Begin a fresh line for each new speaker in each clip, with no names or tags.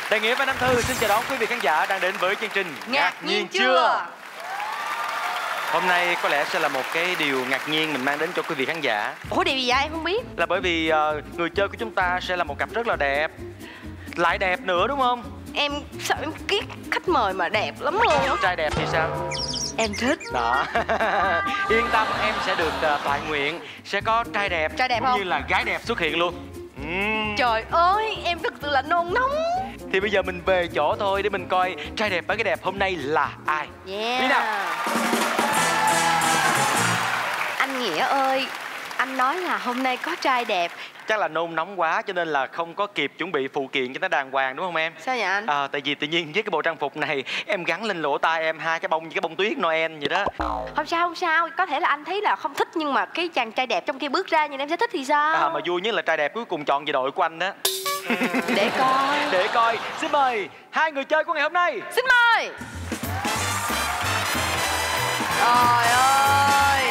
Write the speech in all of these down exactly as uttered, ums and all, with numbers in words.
Đại Nghĩa và Nam Thư xin chào đón quý vị khán giả đang đến với chương trình
Ngạc, ngạc nhiên chưa? chưa?
Hôm nay có lẽ sẽ là một cái điều ngạc nhiên mình mang đến cho quý vị khán giả.
Ủa điều gì vậy em không biết?
Là bởi vì uh, người chơi của chúng ta sẽ là một cặp rất là đẹp, lại đẹp nữa đúng không?
Em sợ em kiết khách mời mà đẹp lắm luôn.
Trai đẹp thì sao?
Em thích.
Đó. Yên tâm, em sẽ được uh, toại nguyện sẽ có trai đẹp,
trai đẹp
cũng
không?
như là gái đẹp xuất hiện luôn. uhm.
Trời ơi, em thực sự là nôn nóng.
Thì bây giờ mình về chỗ thôi để mình coi trai đẹp và gái đẹp hôm nay là ai.
Yeah.
Đi nào.
Anh Nghĩa ơi, anh nói là hôm nay có trai đẹp.
Chắc là nôn nóng quá cho nên là không có kịp chuẩn bị phụ kiện cho nó đàng hoàng đúng không em?
Sao vậy anh?
À, tại vì tự nhiên với cái bộ trang phục này em gắn lên lỗ tai em hai cái bông như cái bông tuyết Noel vậy đó.
Không sao không sao, có thể là anh thấy là không thích nhưng mà cái chàng trai đẹp trong kia bước ra nhưng em sẽ thích thì sao?
À, mà vui nhất là trai đẹp cuối cùng chọn về đội của anh đó.
Để coi.
Để coi, xin mời hai người chơi của ngày hôm nay.
Xin mời. Trời ơi.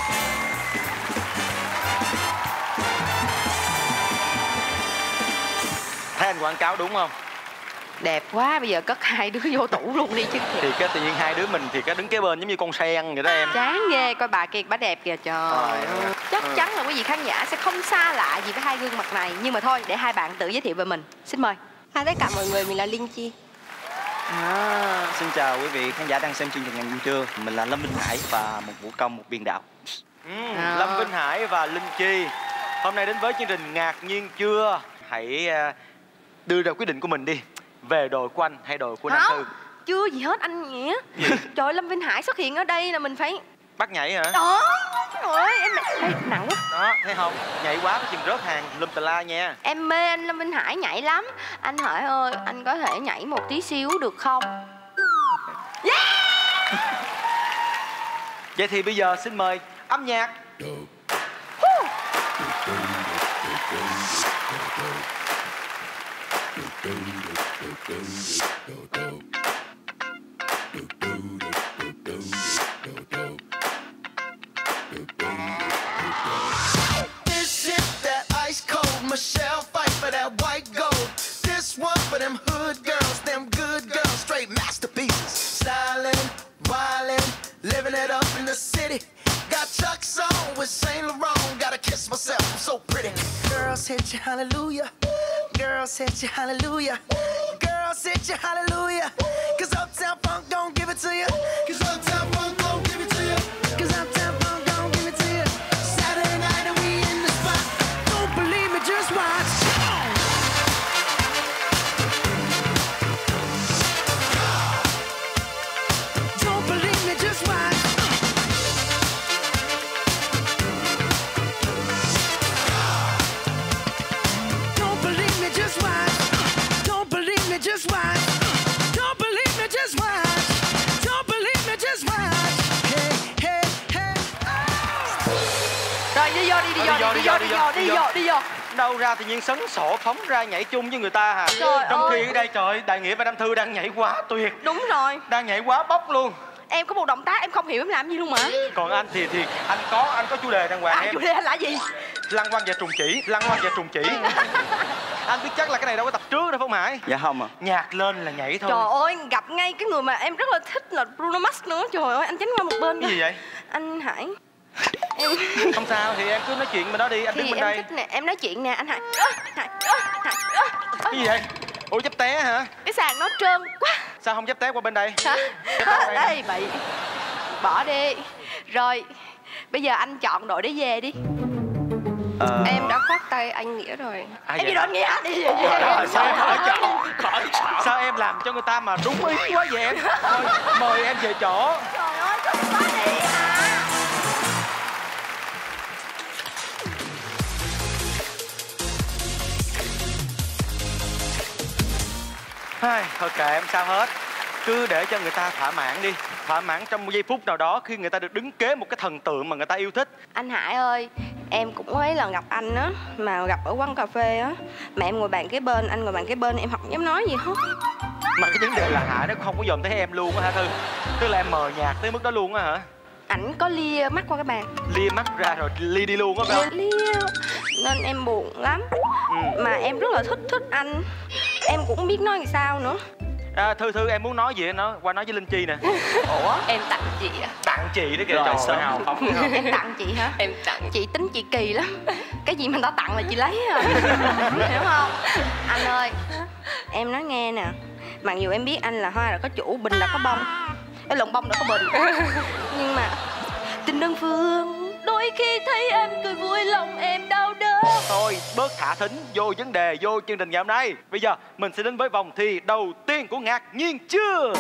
Thấy anh quảng cáo đúng không?
Đẹp quá, bây giờ cất hai đứa vô tủ luôn đi chứ.
Thì cái tự nhiên hai đứa mình thì cái đứng kế bên giống như con sen vậy đó em.
Chán ghê, coi bà kia bà đẹp kìa trời ơi. Chắc chắn là quý vị khán giả sẽ không xa lạ gì với hai gương mặt này. Nhưng mà thôi, để hai bạn tự giới thiệu về mình. Xin mời.
Hi tất cả mọi người, mình là Linh Chi.
À, xin chào quý vị khán giả đang xem chương trình Ngạc Nhiên Chưa. Mình là Lâm Vinh Hải và một vũ công, một biên đạo. Ừ, à. Lâm Vinh Hải và Linh Chi hôm nay đến với chương trình Ngạc Nhiên Chưa. Hãy uh, đưa ra quyết định của mình đi. Về đội của anh hay đội của Nam Thư?
Chưa gì hết anh Nghĩa. Gì? Trời, Lâm Vinh Hải xuất hiện ở đây là mình phải
bắt nhảy hả?
Đó. Trời ơi, em Ê, nặng quá.
Đó, thấy không? Nhảy quá có chừng rớt hàng lum tà la nha.
Em mê anh Lâm Vinh Hải nhảy lắm. Anh Hải ơi, anh có thể nhảy một tí xíu được không? Yeah!
Vậy thì bây giờ xin mời âm nhạc.
Michelle fight for that white gold. This one for them hood girls, them good girls, straight masterpieces. Styling, wildin', living it up in the city. Got Chuck's on with Saint Laurent. Gotta kiss myself, I'm so pretty. Girls hit you hallelujah. Girls hit you hallelujah. Girls hit you hallelujah. Cause Uptown Funk don't give it to you. Cause Uptown Funk don't give it to you. Cause Uptown Funk don't give it to you. Saturday night and we in the spot. Don't believe me, just watch. Don't believe me, just watch. Don't believe me, just watch. Don't believe me, just watch. Don't believe me, just watch. Don't believe me, just watch. Hey, hey, hey.
Rồi đi vô đi, đi vô đi, đi vô đi vô đi vô đi vô.
Đâu ra tự nhiên sấn sổ phóng ra nhảy chung với người ta hả?
Trời
Trong
ơi.
khi ở đây trời, Đại Nghĩa và Nam Thư đang nhảy quá tuyệt.
Đúng rồi.
Đang nhảy quá bốc luôn.
Em có một động tác em không hiểu em làm gì luôn mà.
Còn anh thì thì anh có anh có chủ đề đàng hoàng
À,
em.
chủ đề anh là gì?
Lăng quăng và trùng chỉ, lăng quăng và trùng chỉ. Anh biết chắc là cái này đâu có tập trước đâu phải không Hải?
Dạ không ạ. À.
Nhạc lên là nhảy thôi.
Trời ơi, gặp ngay cái người mà em rất là thích là Bruno Mars nữa. Trời ơi, anh tránh qua một bên.
Cái gì vậy?
Anh Hải. Em
không sao thì em cứ nói chuyện bên đó đi, anh
thì
đứng bên
em
đây.
thích nè, em nói chuyện nè anh Hải. À, Hải, à, Hải, à,
cái gì vậy? Ủa chấp té hả?
Cái sàn nó trơn quá.
Sao không chấp té qua bên đây?
Hả? Đây bậy. Bỏ đi. Rồi, bây giờ anh chọn đội để về đi.
Ờ...
Em đã khoát tay anh Nghĩa rồi.
À,
em đi đội Nghĩa đi về.
Rồi, rồi, sao em khỏi chọn? Khỏi chọn. Sao em làm cho người ta mà đúng ý quá vậy em? Thôi, mời em về chỗ.
Trời ơi, thích quá đi à.
Ai, thôi kệ em sao hết. Cứ để cho người ta thỏa mãn đi. Thỏa mãn trong một giây phút nào đó khi người ta được đứng kế một cái thần tượng mà người ta yêu thích.
Anh Hải ơi, em cũng mấy lần gặp anh á, mà gặp ở quán cà phê á, mà em ngồi bàn kế bên, anh ngồi bàn kế bên, em không dám nói gì hết.
Mà cái vấn đề là Hải nó không có dòm thấy em luôn á hả Thư? Tức là em mờ nhạt tới mức đó luôn á hả?
Ảnh có lia mắt qua cái bàn.
Lia mắt ra rồi lia đi luôn á phải không?
Lia, nên em buồn lắm. Ừ. Mà em rất là thích thích anh.
Em cũng không biết nói làm sao nữa.
À, Thư Thư em muốn nói gì nó qua nói với Linh Chi nè.
Ủa? Em tặng chị à?
Tặng chị đó kìa. Trời ơi, hào phóng không?
Em tặng chị hả?
Em tặng.
Chị tính chị kỳ lắm. Cái gì mà người ta tặng là chị lấy rồi. Hiểu không? Anh ơi, em nói nghe nè. Mặc dù em biết anh là hoa đã có chủ, bình đã có bông, cái lồng bông đã có bình, nhưng mà tình đơn phương đôi khi thấy em cười vui lòng em đau đớn.
Thôi bớt thả thính, vô vấn đề, vô chương trình ngày hôm nay. Bây giờ mình sẽ đến với vòng thi đầu tiên của Ngạc Nhiên Chưa.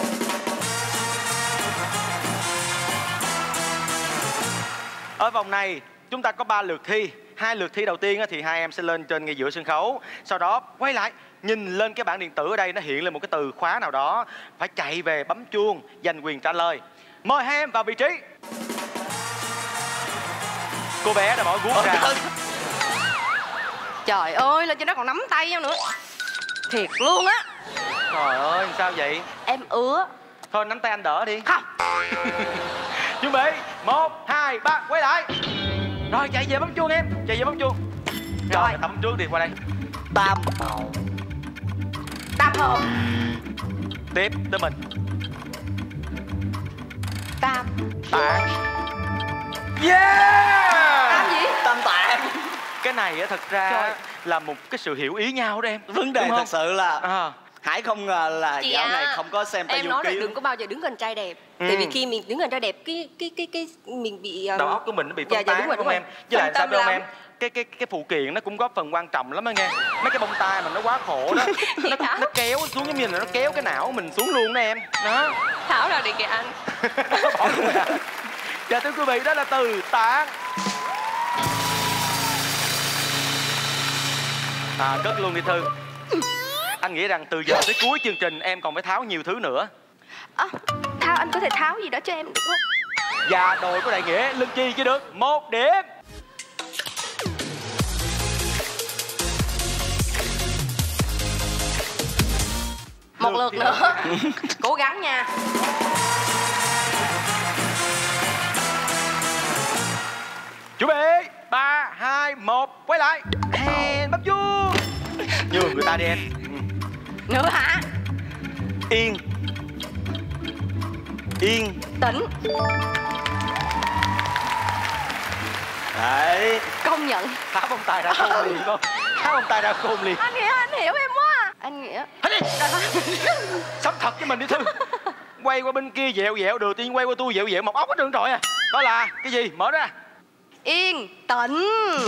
Ở vòng này chúng ta có ba lượt thi. Hai lượt thi đầu tiên thì hai em sẽ lên trên ngay giữa sân khấu, sau đó quay lại nhìn lên cái bảng điện tử ở đây, nó hiện lên một cái từ khóa nào đó, phải chạy về bấm chuông giành quyền trả lời. Mời hai em vào vị trí. Cô bé đã bỏ guốc ra.
Trời ơi, lên trên đó còn nắm tay nhau nữa. Thiệt luôn á.
Trời ơi, sao vậy?
Em ứa.
Thôi nắm tay anh đỡ đi.
Không.
Chuẩn bị, một, hai, ba, quay lại. Rồi chạy về bấm chuông em, chạy về bấm chuông. Rồi, rồi tắm trước đi, qua đây. Tam.
Tam hồn.
Tiếp tới mình.
Tam.
Tạng. Yeah.
Tam gì?
Tam tạng.
Cái này á thật ra
Trời.
là một cái sự hiểu ý nhau đó em.
Vấn đề thật sự là
à.
Hải không ngờ là
Chị
dạo
à,
này không có xem
em nói là
Tayuki.
đừng có bao giờ đứng gần trai đẹp.
Ừ.
Tại vì khi mình đứng gần trai đẹp, cái cái cái cái mình bị um...
đầu óc của mình nó bị phân
dạ, dạ,
tán
đúng rồi,
đúng
đúng
không em?
rồi.
Với lại
Phân
sao
tâm
biết không
lắm.
em? Cái cái cái phụ kiện nó cũng góp phần quan trọng lắm đó nghe. Mấy cái bông tai mà nó quá khổ đó, nó,
Thảo.
nó kéo xuống giống như là nó kéo cái não mình xuống luôn đó em. Đó.
Thảo ra đi kìa anh.
Bỏ luôn rồi. Dạ thưa quý vị, đó là từ tạng. À, cất luôn đi Thư. Anh nghĩ rằng từ giờ tới cuối chương trình em còn phải tháo nhiều thứ nữa.
À, Thao, anh có thể tháo gì đó cho em được không?
Và đội của đại nghĩa Linh Chi chỉ được một điểm.
Một lượt nữa. Cố gắng nha.
Chuẩn bị, ba, hai, một, quay lại. Hèn bấm chuông. Nhường người ta đi em.
Nữa hả?
Yên. Yên.
Tĩnh.
Đấy.
Công nhận.
Tháo bông tai ra khôn liền con. Tháo bông tai ra khôn liền.
Anh Nghĩa, anh hiểu em quá. Anh Nghĩa.
Hãy đi. Sống thật với mình đi Thư. Quay qua bên kia dẹo dẹo được, tiên quay qua tôi dẹo dẹo một ốc hết trơn trọi à. Đó là cái gì? Mở ra.
Yên. Tĩnh.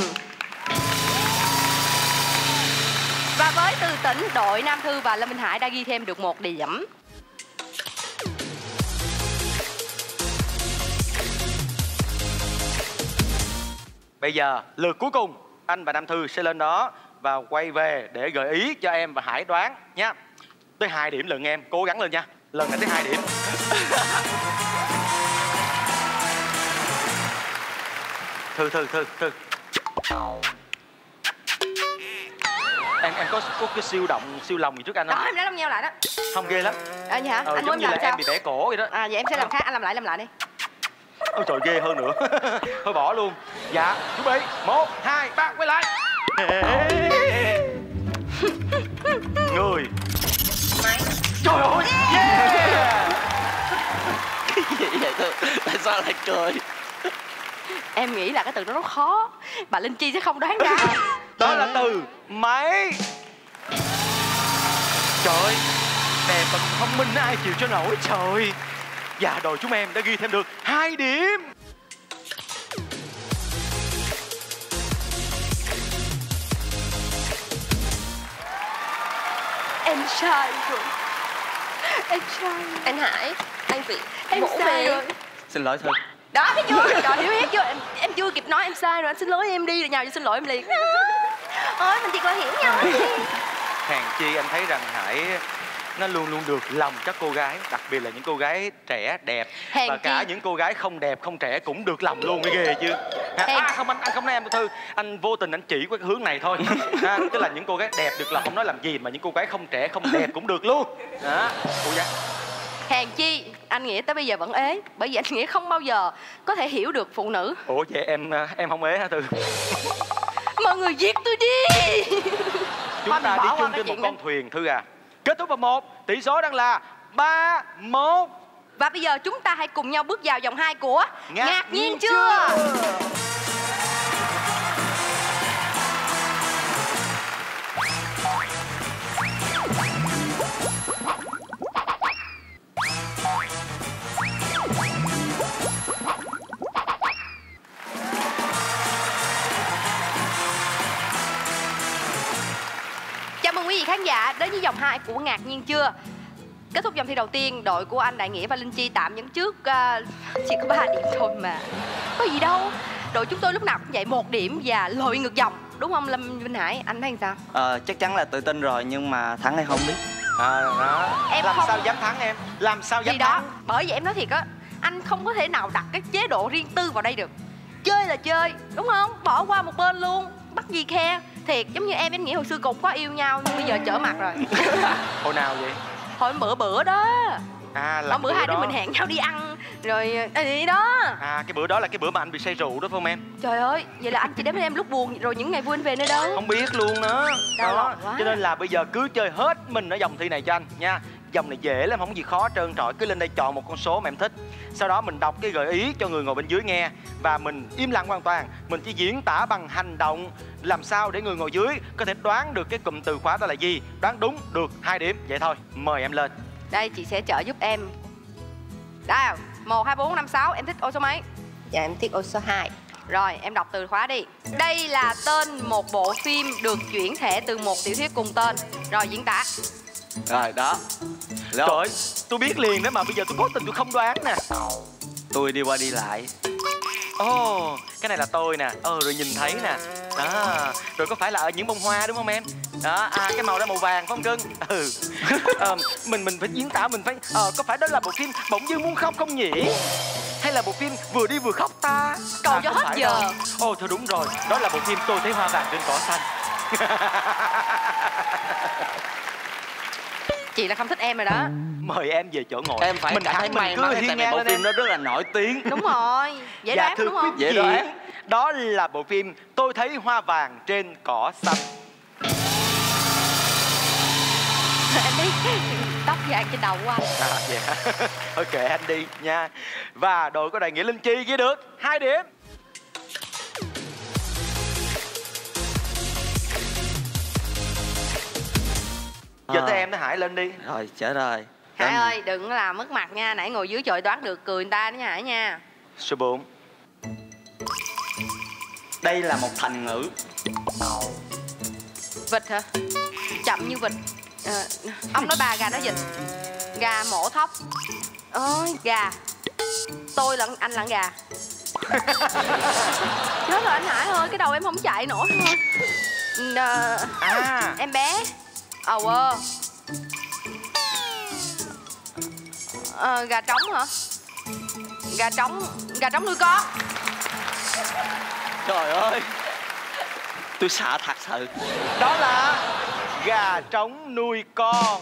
Và với từ tĩnh, đội Nam Thư và Lâm Minh Hải đã ghi thêm được một điểm.
Bây giờ lượt cuối cùng, anh và Nam Thư sẽ lên đó và quay về để gợi ý cho em và Hải đoán nha. Tới hai điểm lần em, cố gắng lên nha. Lần này tới hai điểm. Thư Thư Thư Thư. Em em có có cái siêu động siêu lòng gì trước anh không?
Đó, em đã làm nhau lại đó.
Không ghê lắm.
À, vậy hả?
Ờ,
anh
giống
muốn
như
làm
là
sao?
em bị bẻ cổ vậy đó.
À, vậy em sẽ làm khác, anh làm lại, làm lại đi.
Ôi trời, ghê hơn nữa. Thôi bỏ luôn. Dạ, chuẩn bị, một, hai, ba, quay lại. Người. Trời ơi, yeah.
Cái gì vậy Thư? Tại sao lại cười?
Em nghĩ là cái từ đó rất khó. Bà Linh Chi sẽ không đoán ra.
Đó là từ máy. Trời ơi, đẹp và thông minh ai chịu cho nổi trời. Và đội chúng em đã ghi thêm được hai điểm.
Em sai rồi. Em sai rồi.
Anh Hải, anh Vị,
Em
vỗ
sai
về.
rồi.
Xin lỗi Thư.
Đó, thấy chưa? Trời, hiểu hết chưa? Em, em chưa kịp nói em sai rồi. Anh xin lỗi em đi, rồi nhào vô xin lỗi em liền. Ôi, mình thiệt là hiểu nhau.
Hèn chi anh thấy rằng Hải nó luôn luôn được lòng các cô gái, đặc biệt là những cô gái trẻ đẹp.
Hèn
và cả
chi.
những cô gái không đẹp không trẻ cũng được lòng luôn, mới ghê chứ. À,
Hèn-
à, không anh anh không nói em Thư, anh vô tình anh chỉ qua cái hướng này thôi. À, tức là những cô gái đẹp được lòng không nói làm gì, mà những cô gái không trẻ không đẹp cũng được luôn. Đó, cô gái.
Hèn chi, anh Nghĩa tới bây giờ vẫn ế. Bởi vì anh Nghĩa không bao giờ có thể hiểu được phụ nữ.
Ủa vậy em em không ế hả Thư?
Mọi người giết tôi đi.
Chuẩn
thôi
ta
mình
đi
bỏ qua
chung
cái
trên một
chuyện
con
đó.
thuyền Thư à. Kết thúc vào một, tỷ số đang là ba một.
Và bây giờ chúng ta hãy cùng nhau bước vào vòng hai của
Ngạc,
Ngạc nhiên
nhiên
chưa? Chào mừng quý vị khán giả đến với vòng hai của Ngạc nhiên chưa? Kết thúc vòng thi đầu tiên, đội của anh Đại Nghĩa và Linh Chi tạm dẫn trước uh, chỉ có ba điểm thôi mà. Có gì đâu. Đội chúng tôi lúc nào cũng vậy, một điểm và lội ngược dòng. Đúng không Lâm Vinh Hải? Anh thấy sao?
Ờ, chắc chắn là tự tin rồi nhưng mà thắng hay không biết.
À, đó.
Em
làm
không-
sao dám thắng em? Làm sao dám
Thì đó,
thắng?
bởi vậy em nói thiệt á, anh không có thể nào đặt cái chế độ riêng tư vào đây được. Chơi là chơi, đúng không? Bỏ qua một bên luôn, bắt gì khe. Thiệt, giống như em với anh Nghĩa hồi xưa cũng có yêu nhau nhưng bây giờ trở mặt rồi.
Hồi nào vậy?
Hồi bữa bữa đó.
À là
Hôm bữa hai đứa
đó.
mình hẹn nhau đi ăn rồi ấy đó.
À cái bữa đó là cái bữa mà anh bị say rượu đó phải không em?
Trời ơi, vậy là anh chỉ đến với em lúc buồn rồi những ngày vui anh về nơi đâu?
Không biết luôn nữa.
Đau
Đó,
lòng quá.
cho nên là bây giờ cứ chơi hết mình ở vòng thi này cho anh nha. Vòng này dễ lắm, không có gì khó trơn trọi. Cứ lên đây chọn một con số mà em thích. Sau đó mình đọc cái gợi ý cho người ngồi bên dưới nghe. Và mình im lặng hoàn toàn. Mình chỉ diễn tả bằng hành động. Làm sao để người ngồi dưới có thể đoán được cái cụm từ khóa đó là gì. Đoán đúng được hai điểm. Vậy thôi, mời em lên.
Đây, chị sẽ trợ giúp em. Đâu, một, hai, bốn, năm, sáu, em thích ô số mấy?
Dạ em thích ô số hai.
Rồi, em đọc từ khóa đi. Đây là tên một bộ phim được chuyển thể từ một tiểu thuyết cùng tên. Rồi, diễn tả.
Rồi đó.
Trời ơi, tôi biết liền đó mà bây giờ tôi cố tình tôi không đoán nè.
Tôi đi qua đi lại.
Ồ, oh, cái này là tôi nè. Ờ, rồi nhìn thấy nè. Đó, rồi có phải là ở những bông hoa đúng không em? Đó, à cái màu đó màu vàng phải không cưng? Ừ. Ờ, mình mình phải diễn tả, mình phải ờ có phải đó là bộ phim Bỗng Dưng Muốn Khóc không nhỉ? Hay là bộ phim Vừa Đi Vừa Khóc ta?
Cầu cho
không
hết
phải
giờ.
đâu. Ồ thôi đúng rồi, đó là bộ phim Tôi Thấy Hoa Vàng Trên Cỏ Xanh.
Chị là không thích em rồi đó.
Mời em về chỗ ngồi.
Em phải
mình
cảm thấy
thắng,
may
mình cứ
mắn
hiên
tại vì
ngang
bộ
lên
phim
em.
đó rất là nổi tiếng.
Đúng rồi, dễ
Dạ
đoán
thưa
đúng
quý
không?
Dễ
vị,
đoán.
đó là bộ phim Tôi Thấy Hoa Vàng Trên Cỏ Xanh.
Em biết tóc vàng trên đầu của anh.
À dạ. Ok anh đi nha. Và đội của Đại Nghĩa Linh Chi ghi được hai điểm. Giờ
Ờ.
tới em, tới Hải lên đi.
Rồi chết rồi.
Hải
Em-
ơi, đừng có làm mất mặt nha. Nãy ngồi dưới trời đoán được cười người ta đó nha Hải nha.
Số bốn.
Đây là một thành ngữ.
Vịt hả? Chậm như vịt. Ờ, ông nói bà gà nói vịt. Gà mổ thóc. Ôi, gà. Tôi là anh là gà. Chết rồi anh Hải ơi, cái đầu em không chạy nổi thôi. Ờ,
À
em bé. Ờ quơ. Ờ, gà trống hả? Gà trống, gà trống nuôi con.
Trời ơi. Tôi sợ thật sự.
đó là gà trống nuôi con.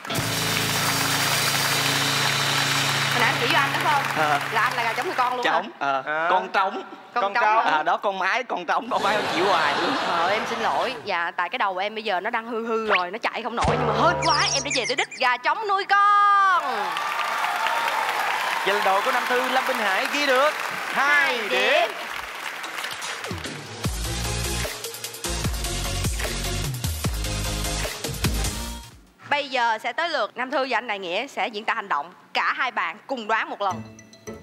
Hồi nãy anh chỉ cho anh đó phải không?
Ờ.
Là anh là gà trống nuôi con luôn hả?
Trống. Ờ.
À.
Con trống.
Con,
Con
trống
trống.
hả?
À đó con mái, con trống, con mái con chịu hoài luôn.
Ờ, em xin lỗi. Dạ, tại cái đầu em bây giờ nó đang hư hư rồi, nó chạy không nổi. Nhưng mà hên quá, em đã về tới đích gà trống nuôi con.
Vậy là đội của Nam Thư Lâm Vinh Hải ghi được hai
Hai
điểm.
điểm. Bây giờ sẽ tới lượt Nam Thư và anh Đại Nghĩa sẽ diễn tả hành động. Cả hai bạn cùng đoán một lần.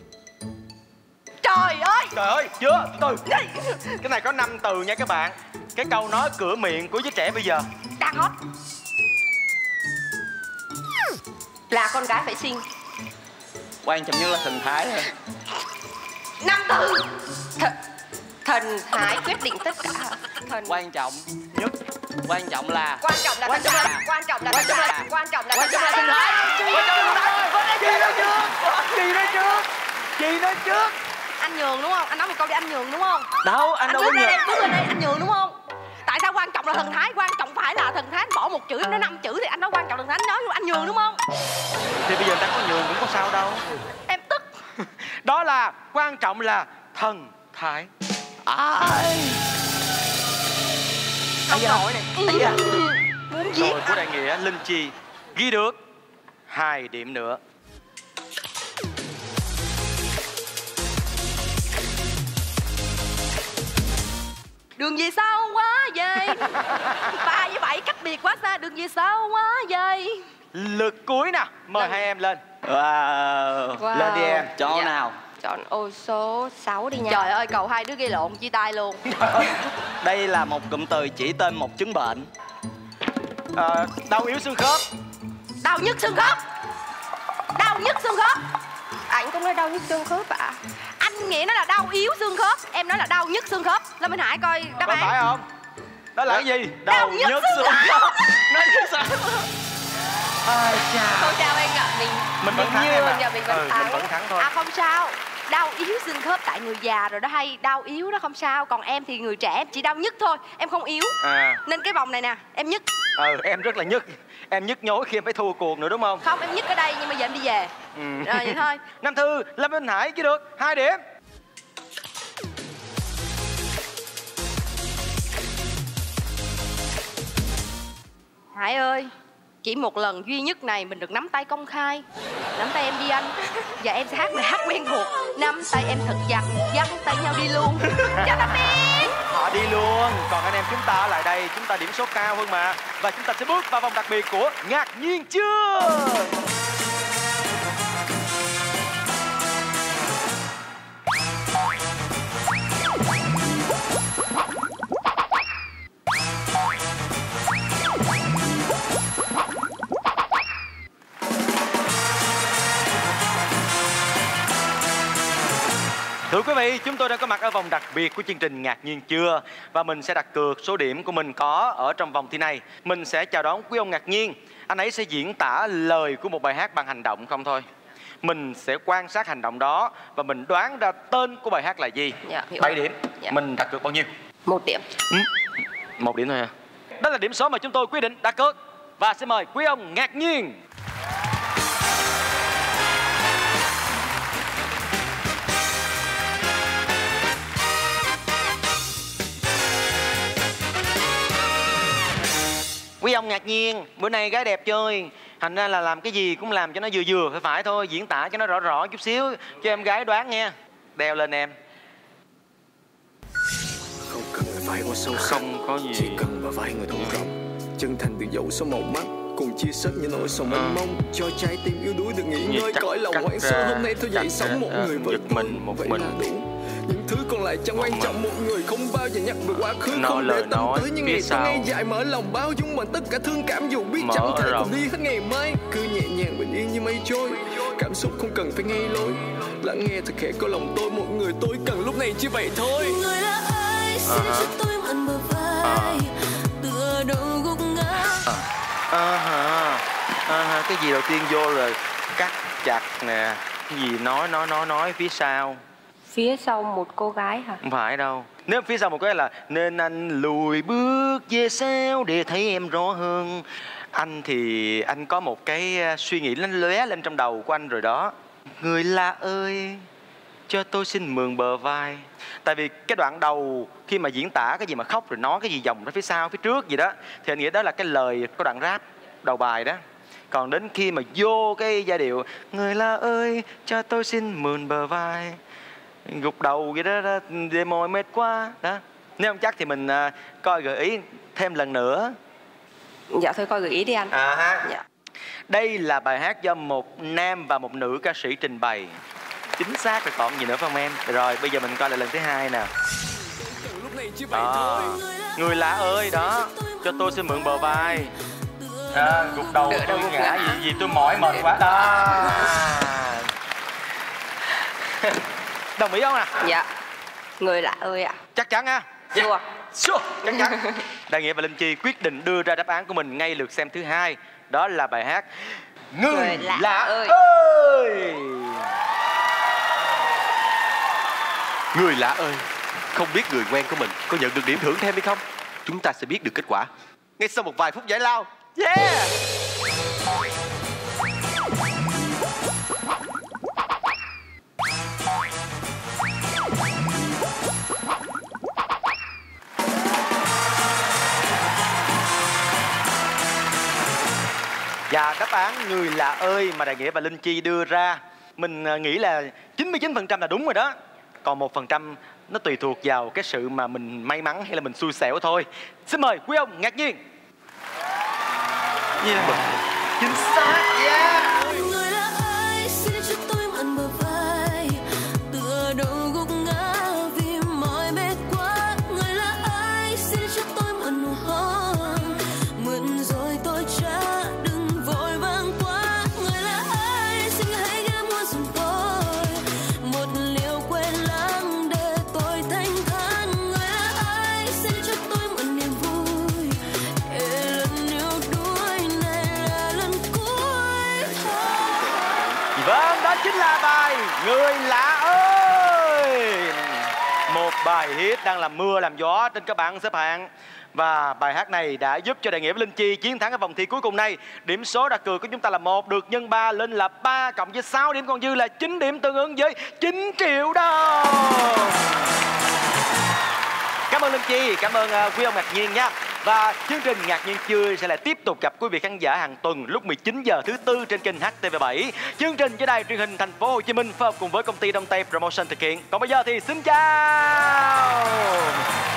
Trời ơi!
Trời ơi, chưa, từ từ. Cái này có năm từ nha các bạn. Cái câu nói cửa miệng của giới trẻ bây giờ.
Đang hot. Là con gái phải xinh.
Quan trọng nhất là thần thái thôi.
Năm từ.
Th thần thái quyết định tất cả. Thần
Quan trọng
Nhất.
quan trọng là
quan trọng là
Quan
thần
trọng
thái.
là-
Quan trọng là
quan
thần
trọng là-
thái. Quan trọng là
quan trọng là
thần
thần
thái.
thái.
Quan trọng là Chị nói trước. Chị nói trước. Chị nói trước.
Anh nhường đúng không? Anh nói một câu đi, anh nhường đúng không?
đâu anh
Anh
đâu
bước
có
ra đây,
nhờ.
bước ra đây, anh nhường đúng không? Tại sao quan trọng là thần thái? Quan trọng phải là thần thái. Anh bỏ một chữ, nó năm chữ thì anh nói quan trọng thần thái. Anh nói luôn, anh nhường đúng không?
Thì bây giờ ta có nhường cũng có sao đâu.
Em tức.
Đó là quan trọng là thần thái.
Ai.
Ông nội này. Giết
Đội của Đại Nghĩa, Linh Chi ghi được hai điểm nữa.
Đường về sau quá vậy. Ba với bảy cách biệt quá xa. Đường về sau quá vậy.
Lượt cuối nè, mời
Lần...
hai em lên.
Wow.
Wow.
Lên đi em.
Chọn
Dạ.
nào.
Chọn ô số sáu đi nha.
Trời ơi, cầu hai đứa gây lộn chia tay luôn.
Đây là một cụm từ chỉ tên một chứng bệnh.
À, đau yếu xương khớp.
Đau nhức xương khớp. Đau nhức xương khớp.
Anh cũng nói đau nhức xương khớp ạ.
Anh nghĩ nó là đau yếu xương khớp, em nói là đau nhức xương khớp. Lâm Minh Hải coi đáp
Có
án.
phải không? Đó là cái gì?
Đau nhức xương khớp.
Nói như sao?
Ai chà.
Không sao anh ạ, mình
Mình vẫn
mình
thắng
như
em
luôn
à.
giờ mình vẫn
Ừ,
thắng.
mình vẫn thắng thôi.
À không sao. Đau yếu xương khớp tại người già rồi đó, hay đau yếu đó không sao. Còn em thì người trẻ em chỉ đau nhức thôi, em không yếu.
À,
Nên cái vòng này nè, em nhức.
ừ, em rất là nhức. Em nhức nhối khi em phải thua cuộc nữa đúng không?
Không, em nhức ở đây nhưng mà giờ em đi về.
Ừ.
Rồi vậy thôi.
Nam Thư, Lâm Minh Hải ghi được hai điểm.
Hải ơi, chỉ một lần duy nhất này mình được nắm tay công khai. Nắm tay em đi anh. Và em sẽ hát bài hát quen thuộc. Nắm tay em thật chặt, dắt tay nhau đi luôn. Chào tạm biệt.
Họ đi luôn. Còn anh em chúng ta ở lại đây, chúng ta điểm số cao hơn mà. Và chúng ta sẽ bước vào vòng đặc biệt của Ngạc Nhiên Chưa. Thưa quý vị, chúng tôi đã có mặt ở vòng đặc biệt của chương trình Ngạc Nhiên Chưa. Và mình sẽ đặt cược số điểm của mình có ở trong vòng thi này. Mình sẽ chào đón quý ông Ngạc Nhiên. Anh ấy sẽ diễn tả lời của một bài hát bằng hành động không thôi. Mình sẽ quan sát hành động đó và mình đoán ra tên của bài hát là gì.
Dạ, hiểu
bảy
rồi.
điểm.
Dạ.
Mình đặt cược bao nhiêu?
Một điểm.
Ừ. Một điểm thôi à? Đó là điểm số mà chúng tôi quyết định đặt cược. Và sẽ mời quý ông Ngạc Nhiên. Quý ông Ngạc Nhiên, bữa nay gái đẹp chơi, thành ra là làm cái gì cũng làm cho nó vừa vừa phải phải thôi, diễn tả cho nó rõ rõ chút xíu cho em gái đoán nghe. Đeo lên em.
Không cần phải qua sâu
Không có gì.
chỉ cần vào vai người thấu rộng, chân thành từ dẫu số màu mắt, cùng chia sẻ những nỗi sầu mênh mông, cho trái tim yếu đuối được nghỉ
Như
ngơi,
chắc-
cõi lòng
chắc
hoang sơ
ra-
hôm nay thôi dậy
chắc
sống một
ra-
người với
giật
tôi,
mình một
vậy
mình.
là đủ. Những thứ còn lại chẳng quan
Một
trọng, một người không bao giờ nhắc về quá khứ,
Nói
không để
lời
tâm
nói
tới những
phía
ngày
sau.
tháng ngày dài, mở lòng bao dung bằng tất cả thương cảm, dù biết
Mở
chẳng thể
rộng.
cùng đi hết ngày mai, cứ nhẹ nhàng bình yên như mây trôi, cảm xúc không cần phải ngay lối, lắng nghe thật khẽ có lòng tôi, một người tôi cần lúc này chỉ vậy thôi.
Người là ai xin
À hả.
cho tôi mượn bờ vai tựa đầu gục ngã.
À hả, à hả, cái gì đầu tiên vô rồi cắt chặt nè, cái gì nói nói nói nói phía sau.
Phía sau một cô gái hả?
Không phải đâu. Nếu phía sau một cái là nên anh lùi bước về sau để thấy em rõ hơn. Anh thì anh có một cái suy nghĩ lóe lóe lên trong đầu của anh rồi đó. Người lạ ơi, cho tôi xin mượn bờ vai. Tại vì cái đoạn đầu khi mà diễn tả cái gì mà khóc rồi nói cái gì vòng ra phía sau phía trước gì đó, thì anh nghĩ đó là cái lời của đoạn rap đầu bài đó. Còn đến khi mà vô cái giai điệu người lạ ơi, cho tôi xin mượn bờ vai, gục đầu vậy đó, đó để môi mệt quá đó. Nếu không chắc thì mình à, coi gợi ý thêm lần nữa.
Dạ thôi coi gợi ý đi anh.
À ha.
Dạ.
Đây là bài hát do một nam và một nữ ca sĩ trình bày. Chính xác rồi còn gì nữa phải không em? Rồi bây giờ mình coi lại lần thứ hai nè.
Lúc này chỉ vậy
Đó.
thôi.
Người lạ ơi đó, cho tôi xin mượn bờ vai. À, gục đầu
Tựa đầu
tôi
gục
ngã
ngã.
gì gì tôi mỏi mệt quá đó. Đồng ý không ạ? À?
Dạ. Người lạ ơi ạ.
Chắc chắn ha.
Sure.
Sure, chắc chắn. Đại Nghĩa và Linh Chi quyết định đưa ra đáp án của mình ngay lượt xem thứ hai. Đó là bài hát Người,
Người
lạ,
lạ
ơi.
ơi.
Người lạ ơi, không biết người quen của mình có nhận được điểm thưởng thêm hay không? Chúng ta sẽ biết được kết quả ngay sau một vài phút giải lao.
Yeah. Và đáp án Người Lạ Ơi mà Đại Nghĩa và Linh Chi đưa ra, mình nghĩ là chín mươi chín phần trăm là đúng rồi đó. Còn một phần trăm nó tùy thuộc vào cái sự mà mình may mắn hay là mình xui xẻo thôi. Xin mời quý ông Ngạc Nhiên. Yeah. Chính xác, yeah.
Người là ai xin cho tôi mượn bờ vai, tựa đầu gục ngã vì mỏi mệt quá. Người là ai xin cho tôi mượn nụ hôn, mượn rồi tôi trả, đừng vội vàng quá. Người là ai xin hãy ghé mua giùm tôi một liều quên lãng để tôi thanh thản. Người là ai xin cho tôi mượn niềm vui, để lần yêu đuối này là lần cuối thôi.
Vâng, đó chính là bài Người Lạ Ơi. Một bài hit đang làm mưa làm gió trên các bảng xếp hạng. Và bài hát này đã giúp cho Đại Nghĩa và Linh Chi chiến thắng ở vòng thi cuối cùng này. Điểm số đặt cược của chúng ta là một được nhân ba lên là ba, cộng với sáu điểm còn dư là chín điểm, tương ứng với chín triệu đồng. Cảm ơn Linh Chi, cảm ơn uh, quý ông Ngạc Nhiên nha. Và chương trình Ngạc Nhiên Chưa sẽ lại tiếp tục gặp quý vị khán giả hàng tuần lúc mười chín giờ thứ tư trên kênh H T V bảy. Chương trình do Đài Truyền hình Thành phố Hồ Chí Minh phối hợp cùng với công ty Đông Tây Promotion thực hiện. Còn bây giờ thì xin chào.